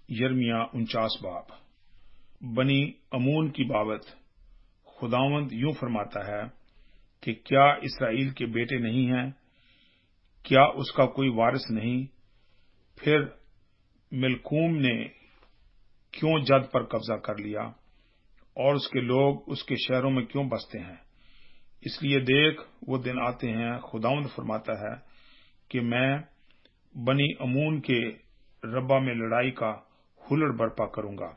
यर्मिया 49 बाब। बनी अमून की बाबत खुदावंद यूं फरमाता है कि क्या इसराइल के बेटे नहीं हैं, क्या उसका कोई वारिस नहीं? फिर मिल्कूम ने क्यों जद पर कब्जा कर लिया और उसके लोग उसके शहरों में क्यों बसते हैं? इसलिए देख, वो दिन आते हैं, खुदावंद फरमाता है, कि मैं बनी अमून के रब्बा में लड़ाई का हुल्लड़ बर्पा करूंगा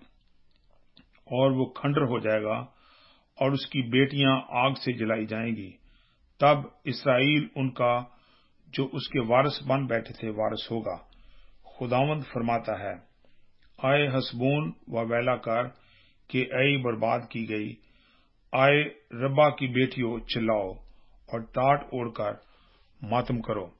और वो खंडर हो जाएगा और उसकी बेटियां आग से जलाई जाएंगी। तब इसराइल उनका जो उसके वारिस बन बैठे थे वारिस होगा। खुदावंद फरमाता है, आए हसबून व वैला कर के ऐ बर्बाद की गई। आए रब्बा की बेटियों चिल्लाओ और टाट ओढ़कर मातम करो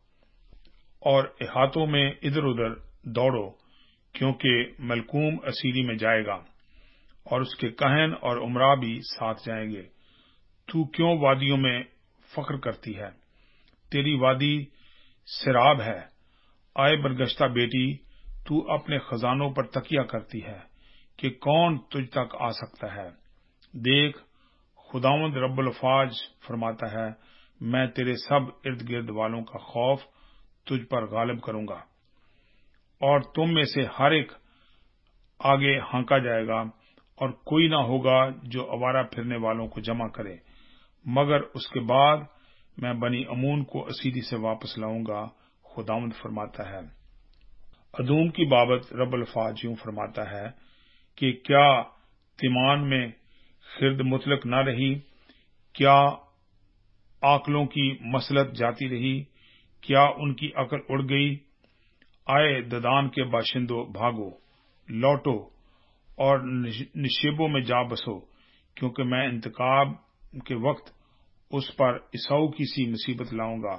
और इहातों में इधर उधर दौड़ो, क्योंकि मलकूम असीरी में जाएगा और उसके कहन और उमरा भी साथ जाएंगे। तू क्यों वादियों में फख्र करती है? तेरी वादी सिराब है। आए बरगश्ता बेटी, तू अपने खजानों पर तकिया करती है कि कौन तुझ तक आ सकता है। देख, खुदावंद रब्बुल अफ़ाज फरमाता है, मैं तेरे सब इर्द गिर्द वालों का खौफ तुझ पर गालिब करूंगा और तुम में से हर एक आगे हांका जाएगा और कोई ना होगा जो आवारा फिरने वालों को जमा करे, मगर उसके बाद मैं बनी अमून को असीरी से वापस लाऊंगा। खुदावंद फरमाता है। अदूम की बाबत रब्बुल अफ़ाज यूं फरमाता है कि क्या तिमान में खिरद मुतलक न रही? क्या आकलों की मसलत जाती रही? क्या उनकी अकल उड़ गई? आए ददान के बाशिंदों, भागो, लौटो और निशेबों में जा बसो, क्योंकि मैं इंतकाम के वक्त उस पर ईसाऊ की सी मुसीबत लाऊंगा।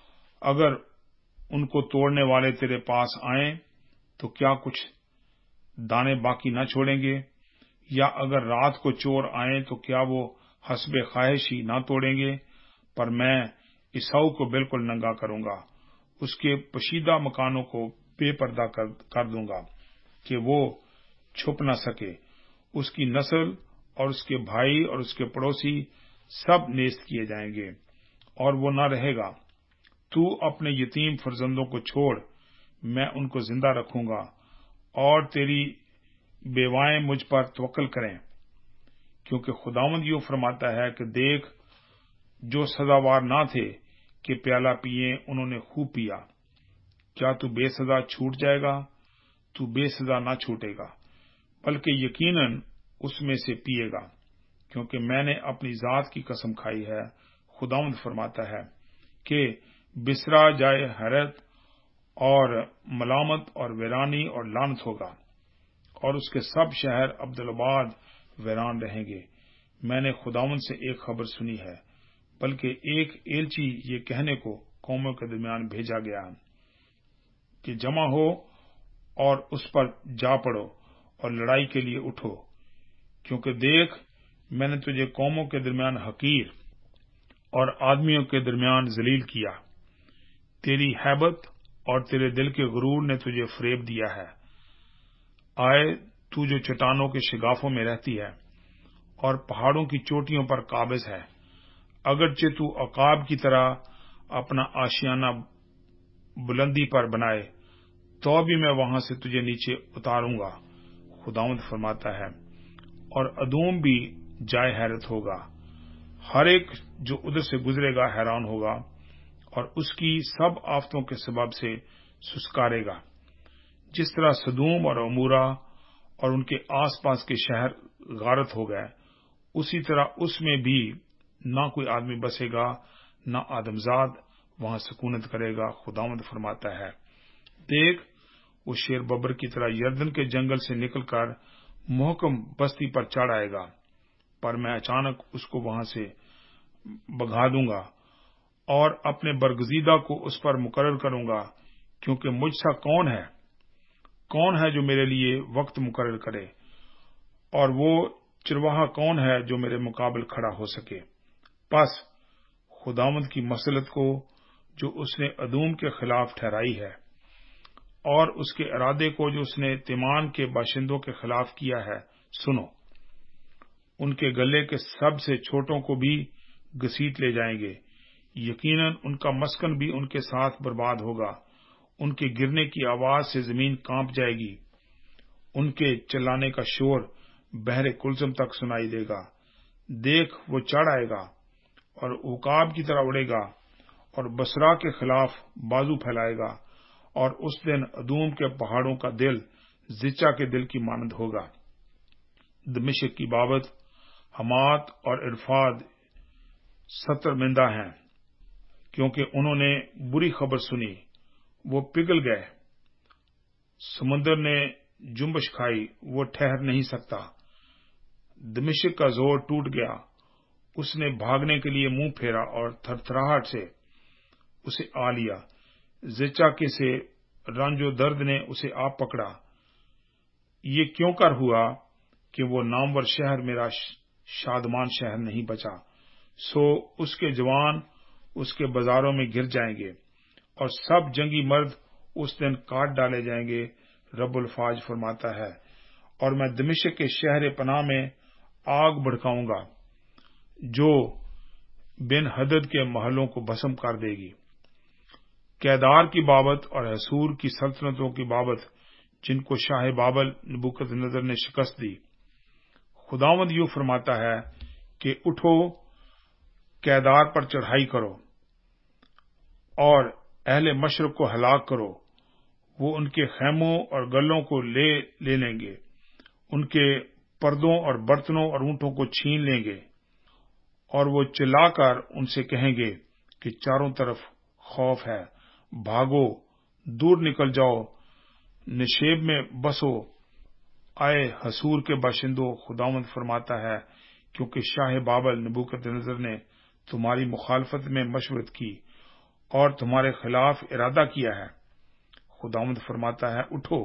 अगर उनको तोड़ने वाले तेरे पास आएं तो क्या कुछ दाने बाकी न छोड़ेंगे? या अगर रात को चोर आएं तो क्या वो हस्बे ख्वाहिश ही न तोड़ेंगे? पर मैं ईसाऊ को बिल्कुल नंगा करूंगा, उसके पशीदा मकानों को बेपर्दा कर दूंगा कि वो छुप न सके। उसकी नस्ल और उसके भाई और उसके पड़ोसी सब नेस्त किए जाएंगे और वो न रहेगा। तू अपने यतीम फर्जंदों को छोड़, मैं उनको जिंदा रखूंगा और तेरी बेवाएं मुझ पर तवक्कल करें, क्योंकि खुदावंद यूं फरमाता है कि देख, जो सजावार ना थे कि प्याला पिए उन्होंने खूब पिया। क्या तू बेसजा छूट जाएगा? तू बेसजा ना छूटेगा, बल्कि यकीनन उसमें से पिएगा, क्योंकि मैंने अपनी जात की कसम खाई है। खुदावंद फरमाता है कि बिसरा जाए हैरत और मलामत और वीरानी और लानत होगा और उसके सब शहर अब्दुलाबाद वीरान रहेंगे। मैंने खुदावंद से एक खबर सुनी है, बल्कि एक एलची ये कहने को कौमों के दरमियान भेजा गया कि जमा हो और उस पर जा पड़ो और लड़ाई के लिए उठो, क्योंकि देख, मैंने तुझे कौमों के दरमियान हकीर और आदमियों के दरमियान जलील किया। तेरी हैबत और तेरे दिल के गुरूर ने तुझे फरेब दिया है। आए, तू जो चट्टानों के शिगाफों में रहती है और पहाड़ों की चोटियों पर काबिज है, अगरचे तू अकाब की तरह अपना आशियाना बुलंदी पर बनाए, तो भी मैं वहां से तुझे नीचे उतारूंगा। खुदावंद फरमाता है। और अदूम भी जाए हैरत होगा, हर एक जो उधर से गुजरेगा हैरान होगा और उसकी सब आफतों के सबब से सुस्कारेगा। जिस तरह सदूम और अमूरा और उनके आसपास के शहर गारत हो गए, उसी तरह उसमें भी ना कोई आदमी बसेगा, ना आदमजाद वहां सुकूनत करेगा। खुदावंद फरमाता है। देख, वो शेर बबर की तरह यर्दन के जंगल से निकलकर मुहकम बस्ती पर चढ़ आएगा, पर मैं अचानक उसको वहां से भगा दूंगा और अपने बरगजीदा को उस पर मुकर्रर करूंगा, क्योंकि मुझसा कौन है जो मेरे लिए वक्त मुकर्रर करे, और वो चिरवाहा कौन है जो मेरे मुकाबले खड़ा हो सके। बस खुदावंद की मसलत को जो उसने अदूम के खिलाफ ठहराई है اور اس کے ارادے کو جو اس نے تیمان کے باشندوں کے خلاف کیا ہے سنو۔ ان کے گلے کے سب سے چھوٹوں کو بھی گھسیٹ لے جائیں گے، یقیناً ان کا مسکن بھی ان کے ساتھ برباد ہوگا۔ ان کے گرنے کی آواز سے زمین کانپ جائے گی، ان کے چلانے کا شور بحر کلثم تک سنائی دے گا۔ دیکھ وہ چڑھ آئے گا اور عقاب کی طرح اڑے گا اور بصرہ کے خلاف بازو پھیلائے گا، اور اس دن ادوم کے پہاڑوں کا دل زچا کے دل کی مانند ہوگا۔ دمشق کی بابت حمات اور ارفاد شرمندہ ہیں، کیونکہ انہوں نے بری خبر سنی، وہ پگھل گئے۔ سمندر نے جنبش کھائی، وہ ٹھہر نہیں سکتا۔ دمشق کا زور ٹوٹ گیا، اس نے بھاگنے کے لیے منہ پھیرا اور تھرتھراہٹ سے اسے آ لیا۔ زچا کے سے رنج و درد نے اسے آ پکڑا۔ یہ کیوں کر ہوا کہ وہ نامور شہر میرا شادمان شہر نہیں بچا؟ سو اس کے جوان اس کے بازاروں میں گر جائیں گے، اور سب جنگی مرد اس دن کاٹ ڈالے جائیں گے، رب الفاظ فرماتا ہے۔ اور میں دمشق کے شہر پناہ میں آگ بھڑکاؤں گا جو بن حدد کے محلوں کو بھسم کر دے گی۔ کیدار کی بابت اور حصور کی سلطنتوں کی بابت جن کو شاہ بابل نبوکدنضر نے شکست دی، خداوند یوں فرماتا ہے کہ اٹھو، کیدار پر چڑھائی کرو اور اہل مشرق کو ہلاک کرو۔ وہ ان کے خیموں اور گلوں کو لے لیں گے، ان کے پردوں اور برتنوں اور اونٹوں کو چھین لیں گے، اور وہ چلا کر ان سے کہیں گے کہ چاروں طرف خوف ہے، بھاگو، دور نکل جاؤ، نشیب میں بسو، آئے حصور کے باشندوں، خداوند فرماتا ہے، کیونکہ شاہ بابل نبوکدنضر نے تمہاری مخالفت میں مشورت کی اور تمہارے خلاف ارادہ کیا ہے۔ خداوند فرماتا ہے، اٹھو،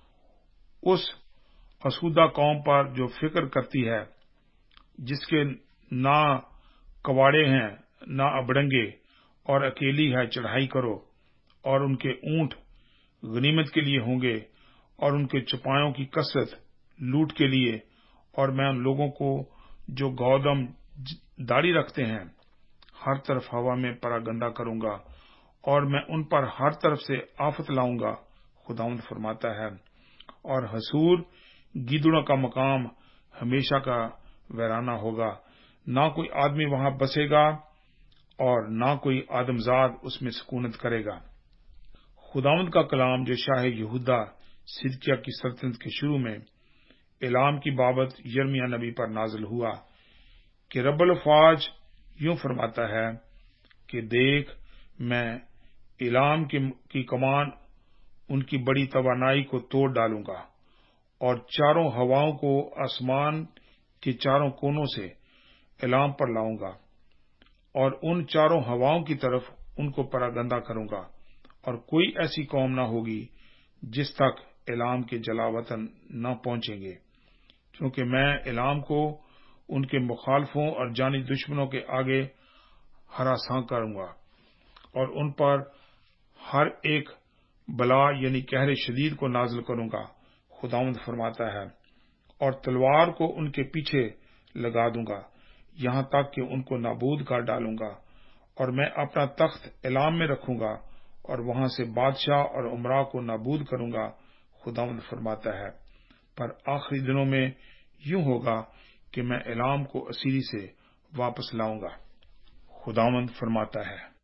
اس آسودہ قوم پر جو فکر کرتی ہے، جس کے نہ کواڑے ہیں نہ ابڑنگے اور اکیلی ہے، چڑھائی کرو، اور ان کے اونٹ غنیمت کے لیے ہوں گے، اور ان کے چپایوں کی کثرت لوٹ کے لیے، اور میں ان لوگوں کو جو گودم داڑھی رکھتے ہیں ہر طرف ہوا میں پراگندہ کروں گا، اور میں ان پر ہر طرف سے آفت لاؤں گا، خداوند فرماتا ہے۔ اور حصور گیدڑوں کا مقام ہمیشہ کا ویرانہ ہوگا، نہ کوئی آدمی وہاں بسے گا اور نہ کوئی آدمزاد اس میں سکونت کرے گا۔ خداوند کا کلام جو شاہ یہودا صدقیہ کی سلطنت کے شروع میں اعلام کی بابت یرمیہ نبی پر نازل ہوا کہ رب الفاظ یوں فرماتا ہے کہ دیکھ، میں اعلام کی کمان ان کی بڑی توانائی کو توڑ ڈالوں گا، اور چاروں ہواؤں کو آسمان کے چاروں کونوں سے اعلام پر لاؤں گا، اور ان چاروں ہواؤں کی طرف ان کو پراگندہ کروں گا، اور کوئی ایسی قوم نہ ہوگی جس تک اعلام کے جلا وطن نہ پہنچیں گے، کیونکہ میں اعلام کو ان کے مخالفوں اور جانی دشمنوں کے آگے ہراساں کروں گا، اور ان پر ہر ایک بلا یعنی قہر شدید کو نازل کروں گا، خداوند فرماتا ہے، اور تلوار کو ان کے پیچھے لگا دوں گا، یہاں تک کہ ان کو نابود کر ڈالوں گا، اور میں اپنا تخت اعلام میں رکھوں گا، اور وہاں سے بادشاہ اور عمراء کو نابود کروں گا، خداوند فرماتا ہے۔ پر آخری دنوں میں یوں ہوگا کہ میں اعلام کو اسیری سے واپس لاؤں گا، خداوند فرماتا ہے۔